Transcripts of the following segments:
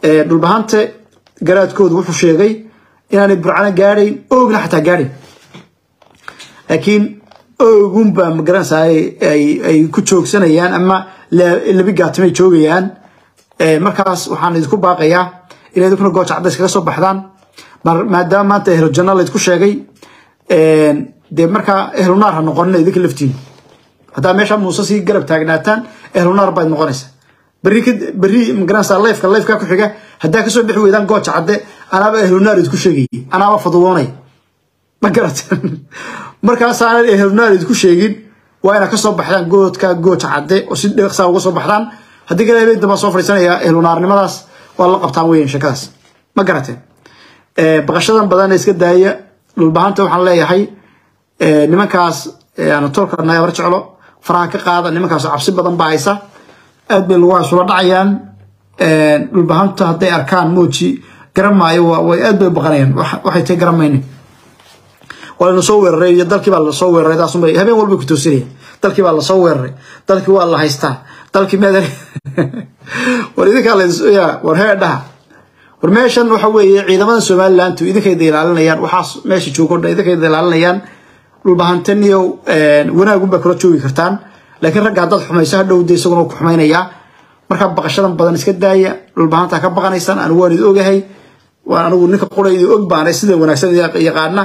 dhulbahanta garaadkoodu wuxuu sheegay inaanay burcana gaadhayn oogna xataa gaadhayn laakiin oogun baa magaranayay ay ku joogsanayaan ama labi gaatimay joogayaan markaas waxaan idinku baaqayaa inay idinku gooja cadays kaga soo baxdaan maadaama maanta ehlo janna la idinku sheegay dee markaa ehlo naar ha noqonina idinka laftiin haddaa meesha muuse sii garab taagnaataan ehlo naar baad noqonaysaa berri magaranaysaa leefka ku xiga haddaa kasoo bixi weydaan gooja cadde anaaba ehlo naar idinku sheegayay anaaba faduwoonay ma garatan markaasaanad ehlo naar idinku sheegin waa inaad kasoo baxdaan gooja cadde oo si dheeqsaa uga soo baxdaan haddii kale habeen dambaa soo fadhiisanayaa ehlo naarnimadaas waa la qabtaan weyn sheekadaas ma garateen baqashadan badan iska daaya dhulbahanta waxaan leeyahay nimankaas aan toolka nayabar jeclo faraha ka qaada nimankaas cabsi badan baa haysa aad bay lagu soo dhacayaan dhulbahanta hadday arkaan mooji garamaayo way aad bay baqanayaan waxay tay garamaynin waa la soo weeraray dalkii baa la soo weeraray taas habeen walba ku toosinaya dalkii baa la soo weeraray dalkii waa la haystaa dalkii meedan war idinka la yaa war heedha war meeshan waxa weeye ciidamada Soomaaliland idinka ilaalinayaan waxaas meesha joogo idinka ilaalinayaan dhulbahantaniyo wanaagu ba kala joogi kartaan laakiin ragga dad xumaysa dhowday isagoo ku xumaynaya marka baqashadan badan iska daaya dhulbahanta ka baqanaysan aan waan idin ogahay waan anigu ninka qoray og baan sida wanaagsan yaqaana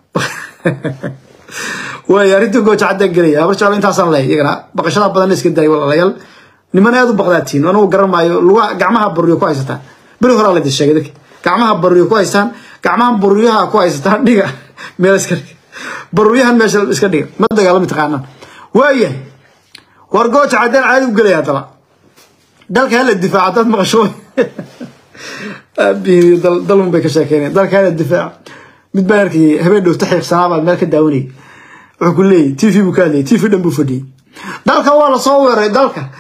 way arintu gooja cadda galay abarjaalo intaasan leeyahay igana baqashada badan iska daaya walaalayaal niman aad u baqdaatiin anigu garamayo luga gacmaha bariyo ku haysataan bari hore la sheegay dadka gacmaha bariyo ku haystaan gacmaha bariyaha ku haystaan dhiga meel iska bariyahan meesha iska dhiga ma dagaalami taqaanaan waaya war gooja cadda caadi u galay hadaba dalka hal difaac dad maqasho abi dalun bay ka sheekeeyeen dalka hal difaac mid baarkii habeen dhow taxiiq sanaabad meel ka daawanay wuxuu ku leeyahay TV buu ka leeyahay TV dhan buu fadhiyay dalka waa la soo weeraray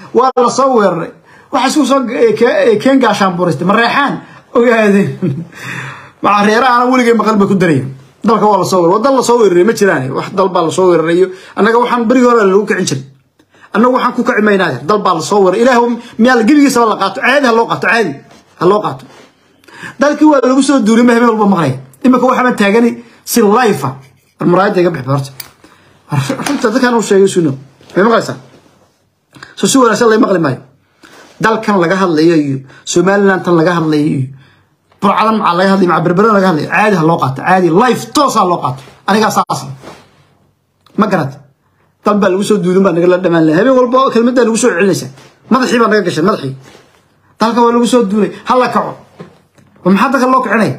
waxa isku soo keen gaashaan booriste mareexaan ogaadeen ma reeraana waligeey maqal ba ku daray dalka waa la soo weeraray wadal la soo weeraray ma jiraan wax dal baa la soo weeraray anaga waxaan bari hore lagu kicin jiray anaga waxaan ku kacimaynaa dal baa la soo weeraray ilaahu meel giligiisa la qaato caadi ha loo qaato dalkii waa lagu soo duulay ma habeen walba maqlay imika waxa taagani si live marayda iga bixbarta runta dadkan uu sheegay suno ma maqlaysaa soo wanaagsan la maqli maayo dalkan laga hadlayo iyo Soomaaliland tan laga hadlayo iyo burcadan ma laga hadlayo ma berberan laga hadlayo caadi ha loo qaato caadi live toosa loo qaato aniga saas ma garad dal baa lagu soo duulin baa naga la dhamaan lahayd habeen walba kelmadda lagu soo celinaysa madaxii baa naga gashay madaxii dalka waa lagu soo duulay hal la kaco maxaa dadka loo kicinay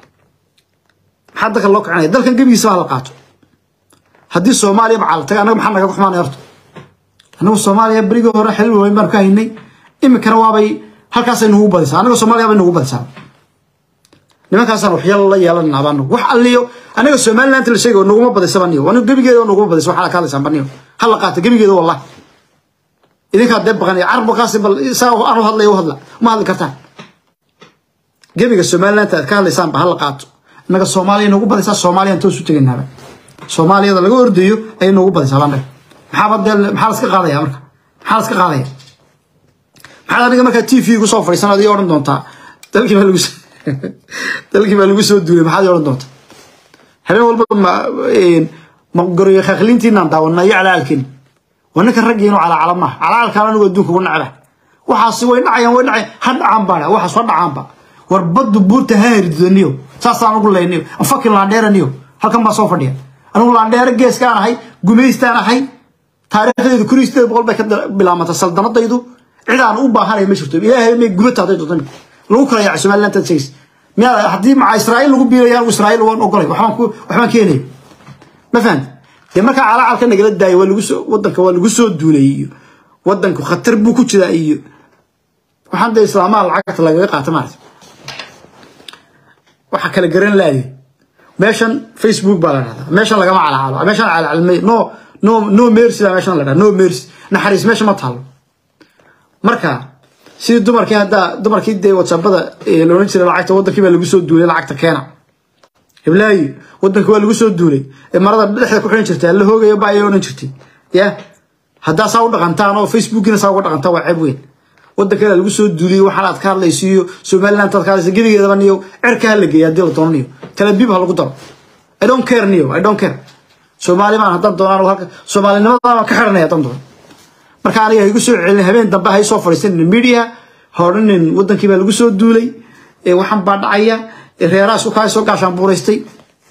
dalkan gabigiisa la qaato haddii Soomaaliya bacaltay anaga maxaa naga xumaanay horta anagu Soomaaliya bariga hore xil weyn baan ka haynay imikana waabay halkaas ay nagu badisay anaga Soomaaliya bay nagu badisay nimankaasna wax yalla yeelanaa baan wax alliyo anaga Soomaaliland la sheego nagu badisay baan aniga gabigeeda nagu badisay waxa la ka hadlaysan baan hal la qaato gabigeeda wallahi idinka dad baqanay arba kaasi bal saa aanu hadlayo ma hadli kartaan gabiga Soomaaliland ka hadlaysan ba hal la qaato anaga Soomaaliya nagu badisay Soomaaliya inta soo tagaynaa Soomaaliyada laga ordayo ay nagu badisay baan maxaa iska qaadaya marka maxaa aniga marka TV ku soo fariisanad iyo oran doontaa dalkii baa lagu soo duulay maxaa oran doontaa habeen walba ma goriyo khaqlintiina daawanay calaalkin wanaka ragiino calaalama calaalkan anigu adduunka ugu nacba waxaas way dhacayaan hadhacaan baa waxa soo dhacaanba war badu buurta haaridooniyo saasaan ugu leeyniyo afakin la dheeraniyo halkan ba soo fadhiya anigu la dheer geeskaan ahay gumeystaan ahay taariikhdeedu kuristeed boqol bay ka bilaamata saldanadaydu cidaan u baahanay ma jirto ilaahay ma gubata haday doonto lagu kala yaacay Soomaaliland taasay miya hadii ma Israa'iil lagu biirayaan Israa'iil waan ogolay waxaan keenay ma fahant marka calaalka nagala daay wadanka waa lagu soo duulay wadanku khatar buu ku jiraa iyo waxaan de islaamaha lacagta laga qaato maartay waxa kala garan laayay meeshan Facebook baa la radaa meeshan laga ma calaalo meeshan calaalmay no mercy meeshan la radaa no mercy naxariis meeshan ma taalo marka si dumarkii de WhatsApp-da loo oran jiray lacagta wadankii baa lagu soo duulay lacagta keena iblaayi wadanka waa lagu soo duulay marada dhexda ku xidhan jirtay la hoogayo baa ay oran jirtay ya hadda saa u dhaqantaan oo Facebook-ina saa uga dhaqantaa waa ceeb weyn waddanka lagu soo duuliyay waxaan aad ka hadlaysiyo Somaliland tad ka hadlaysa gidigeedaba niyo cirka la geeyay dil dooniyo Tel Aviv ha lagu daro I don't care niyo I don't care Somaliland hadan doonaan halka Soomaalinimada ka xirnay hadan doon marka aniga igu soo celin habeen dambe hay soo fariisan media horanin waddankii baa lagu soo duulay waxaan baa dhacaya reeraas u ka soo gaashan buureystay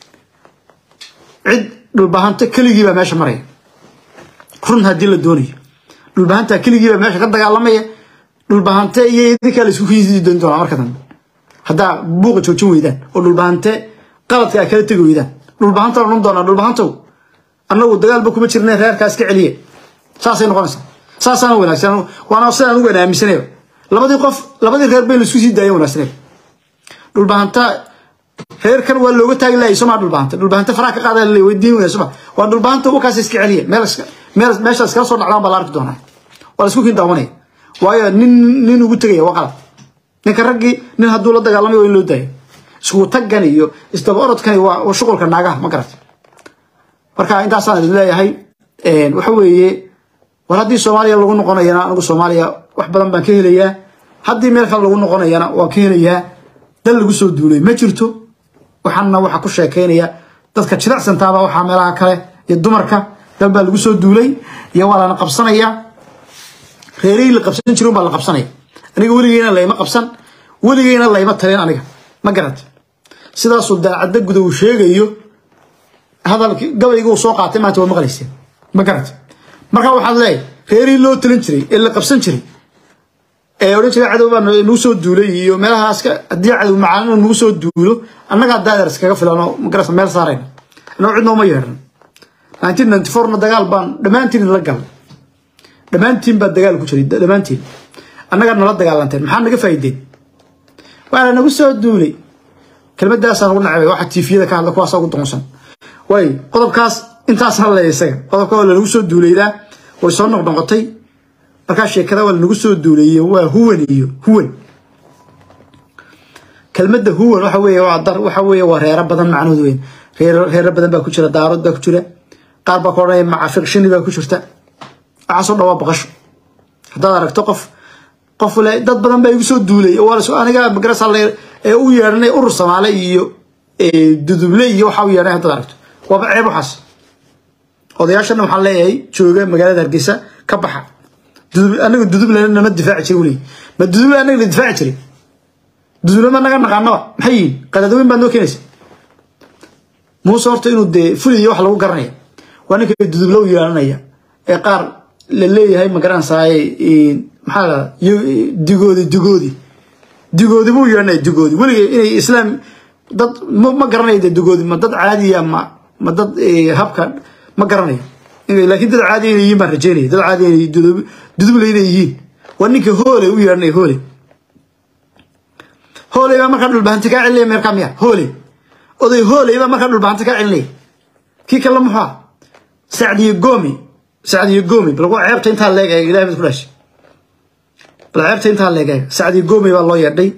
cid dhulbahanta kaligii baa meesha maray run hadii la doonayo dhulbahanta kaligii baa meesha ka dagaalamaya dhulbahanta iyo idinka la isku fiisidi doonto markadan hada buuqa joojin weydaan oo dhulbahanta qaladka kala tago weydaan dhulbahanta run doona dhulbahanta annagu dagaalba kuma jirnay reerkaas ka celiye saasay noqonaysaa saasana wanaagsan waana sidaan ugu wanaagsanay labadii reer bay la isku sii daayay wanaagsan dhulbahanta reer kan waa looga taagi lahayd dhulbahanta faraha ka qaaday la weydiin weeyso waa dhulbahanta uu kaas iska celiye meeshaas kala soo dhacdaan baa la arki doonaa wala isku kindaawanay waayo nin ugu tagay waa qalad ninka raggi nin haduu la dagaalamayo in loo daayo isku tagan iyo isdaba orodkan waa shaqolka naagaha ma garat marka intaas aan leeyahay waxa weeye war hadii Soomaaliya lagu noqonayna anigu Soomaaliya wax badan baan ka helayaa hadii meel kale lagu noqonayna waa ka helayaa dal lagu soo duulay ma jirto waxaana waxa ku sheekeynaya dadka jiracsan taaba waxa meelaha kale iyo dumarka dal baa lagu soo duulay iyo walaana qabsanaya reeray la qabsan jiro baa la qabsanaya aniga waligeena la ima qabsan waligeena la ima taleen aniga ma garat sidaas uu daacad gudow sheegayo hadalkii gabaygu soo qaatay maanta waa maqlaysay ma garat marka waxa leeyahay reeray loo talin jiray ee la qabsan jiray oran jiray cadowba noo soo duulay iyo meelahaas ka hadii cadow macaan noo soo duulo annaga daadar iskaga filano ma garas meel saareen anoo cidno ma yeeran 1994 na dagaal baan dhamaantiin la gal dhamaantiin baa dagaal ku jiray dhamaantiin annaga nala dagaalanteen maxaa naga faa'iideen waana nagu soo duulay kelmadaas aan ugu nacay waxa tiifiyada ka hadla kuwaas ugu doonsan way qodobkaas intaas hal leeyahay qodobka oo lagu soo duulayda way soo noqnoqotay marka sheekada waa lagu soo duulayay waa huwan kelmadda huwan waxa weeye waa dar waxa weeye waa reer badan macnuud weyn reer badan baa ku jira daarad baa ku jira qaar baa koonay macaafiq shini baa ku jirta waxa soo dhawa baqasho hadaa aragto qof wala dad badan baa igu soo duulay oo wala soo aniga magarasa ee u yeernay urur Soomaali iyo duduble iyo waxa uu yeernay hadaa aragto waa ceeb waxaas odayaashana waxa leeyahay jooga magaalada Hargeysa ka baxa anaga duduble nama difaaci jiray wali ma duduble anaga difaaci jiray duduble ma naga naqaano maxay qadadooyin baa noo keenaysa muusa horta inuu de fuliyo wax lagu garanayo waa ninka duduble u yeeranaya ee qaar la leeyahay ma garanaysaa maxaa digoodi buu yeeranay digoodi wali inay islaam dad ma garanayo digoodi ma dad caadi ah ma dad habka ma garanayo laakiin dad caadi ah yihiin baan rajeynay dad caadi ah duduble yihiin waa ninka hoole u yeeranay hoole baa marka dhulbaanta ka celinay marka miya hoole oday hoole baa marka dhulbaanta ka celinay kii kala muxaa Saadiyo Gomi bal waa ceebta inta leegay Ilaahay ku dhashay bal ceebta inta leegay Saadiyo Gomi baa loo yeedhay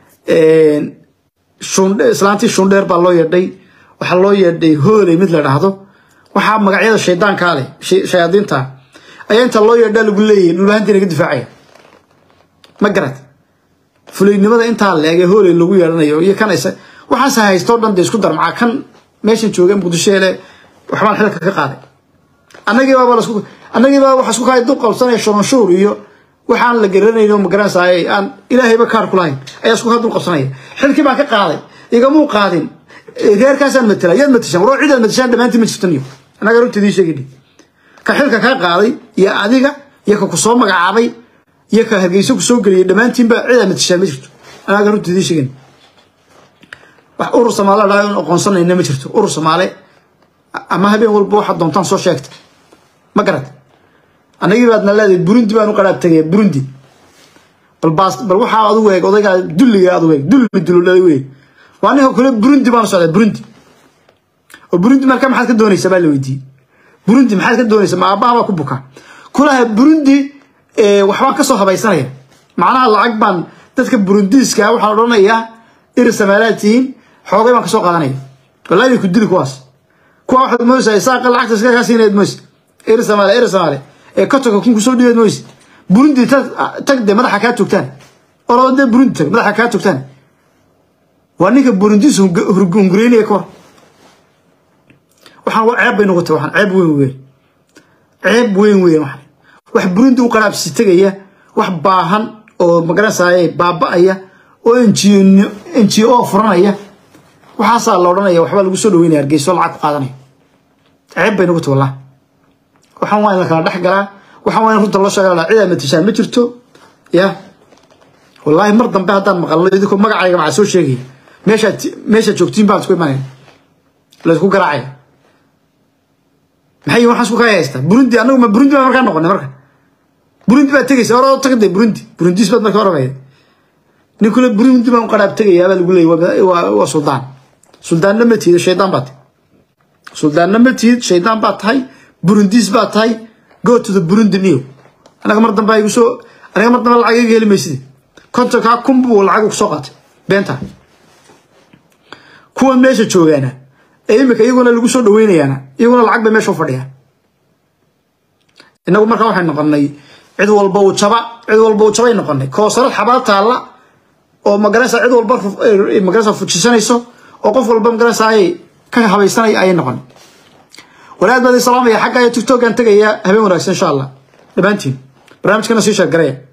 shundheer baa loo yeedhay waxa loo yeedhay hoole mid la dhaahdo waxa magacyada shaydaanka leh shayaadiinta ayaa inta loo yeedhay lagu leeyahay dhulbaanta inaga difaacaya ma garad fuliynimada inta leegay hoole lagu yeedhanayo iyo kanaysa waxa haysto dhan isku darmaca kan meeshan jooga Muqdisho ee waxbaan xilka ka qaaday anagii baa waxa isku kay duq qabsanay shuraanshuur iyo waxaan la garanayno ma garanayay aan Ilaahayba kaar ku lahayn ayaa isku duq qabsanay xilkii baan ka qaaday igamu qaadin reerkaas aan matala yad matashan roo cid aan matashan dhamaantii ma jirtaniyo anaga runtii sheegay ka xilka ka qaaday iyo adiga iyo ka ku soo magacaabay iyo ka Hargeysa ku soo galiyay dhamaantiin ba cid aan matashan ma jirto anaga runtii sheegay wax urur Soomaali la aqoonsanayna ma jirto urur Soomaali ama habeen walba waxa doontaan soo sheegtay ma garad anagii baadna leedahay Burundi baan u qaraab tagay Burundi bal waxa aad u weeg odayga dulliga aad u weeg dulli weeg waana kale Burundi baan socday Burundi oo Burundi marka maxaad ka doonaysaa baa la weydiiyay Burundi maxaad ka doonaysaa ma abaaba ku buka kulaha Burundi waxbaan ka soo habaysanaya macnaha lacag baan dadka Burundiiska waxa la oranayaa Soomaaliyiin xoogay baan ka soo qaadanaya wallahi ku dili kuwaas kuwa waxa mooyay saaq lacagta iska ka siineed mooyay Soomaali ee ka tago kun ku soo dhiibay mooyay burundi tagde madaxa kaa togtaan orode burundi tag madaxa kaa togtaan waa ninka burundi soo hurgureynaya ka hor waxaan waa ceeb bay noqotay waxaan ceeb weyn waxaan wax burundi u qaraabsi tagaya wax baahan oo magaranayay baaba'aya oo NGO furanaya waxaasa la oranaya waxba lagu soo dhaweynaya Hargeysa lacag ku qaadanay ceeb bay noqotay wallahi waxaan waa in la kala dhaxgalaa waxaan waa in runta loo sheegaa cid ama tishaan ma jirto ya wallahi mar dambe hadaan maqalno idinku magacayga ma soo sheegay meesha joogtiin baan isku imaanay la isku garaacay maxay waxaan isku haysta burundi anagu ma burundi ma markaa noqonay markaa burundi baa tagaysa hore tagday burundi isbaad markaa hore bayay nin kule burundi baan qaraab tagayaa baa lagu leeyahay waa suldaan lama tiido shaydaan baad suldaan lama tiid shaydaan baad tahay burundis baad tahay go to the Burundi new anaga mar dambe ay soo anaga mar dambe lacag iga heli maysid konta ka kumbu lacag ku soo qaatay beenta kuwa meesha joogaana imika iyaguna lagu soo dhaweynayana iyaguna lacag bay meesha u fadhiyaan inagu markaa waxaan noqonay cid walba uu jabay noqonay koosarad xabaal taala oo magarasa cid walba magarasa fujisanayso oo qof walba magarasa ay ka habaysanay ay noqon walaad baad salaam ya xaqqa TikTok aan tagaya habeen wanaagsan insha Allah dhabaantiin barnaamijkana sii sheeg gareey